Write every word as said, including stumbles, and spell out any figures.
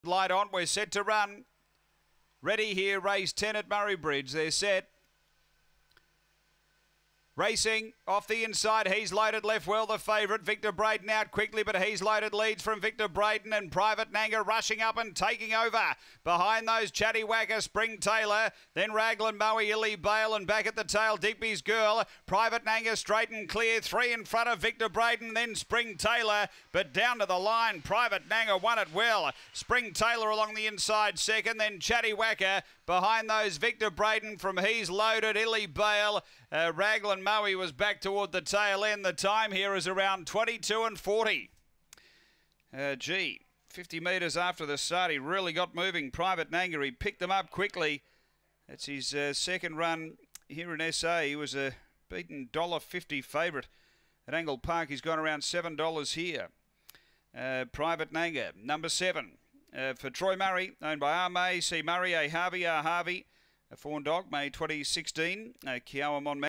Light on, we're set to run. Ready here, race ten at Murray Bridge. They're set. Racing off the inside, He's Loaded left well, the favourite. Victor Braden out quickly, but He's Loaded leads from Victor Braden, and Private Nanga rushing up and taking over. Behind those, Chatty Whacker, Spring Taylor, then Raglan Mowie, Illy Bale, and back at the tail, Digby's Girl. Private Nanga straight and clear, three in front of Victor Braden, then Spring Taylor, but down to the line, Private Nanga won it well. Spring Taylor along the inside second, then Chatty Whacker. Behind those, Victor Braden from He's Loaded, Illy Bale, uh, Raglan Mowie was back toward the tail end. The time here is around twenty-two and forty. Uh, gee, fifty metres after the start, he really got moving. Private Nanga, he picked them up quickly. That's his uh, second run here in S A. He was a beaten one dollar fifty favourite at Angle Park. He's gone around seven dollars here. Uh, Private Nanga, number seven. Uh, for Troy Murray, owned by R. May, C. Murray, A. Harvey, R. Harvey, a fawn dog, May twenty sixteen, uh, Kiawamon.